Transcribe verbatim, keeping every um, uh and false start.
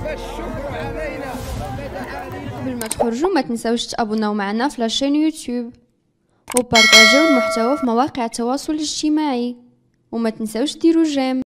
قبل ما تخرجوا ما تنساوش تابوناو معنا في لاشين يوتيوب وبارطاجيو المحتوى في مواقع التواصل الاجتماعي وما تنساوش ديروا جيم.